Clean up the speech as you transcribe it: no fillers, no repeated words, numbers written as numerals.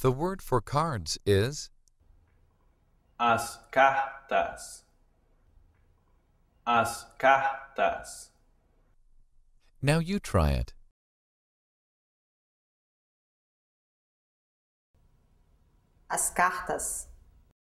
The word for cards is As cartas. As cartas. Now you try it. As cartas.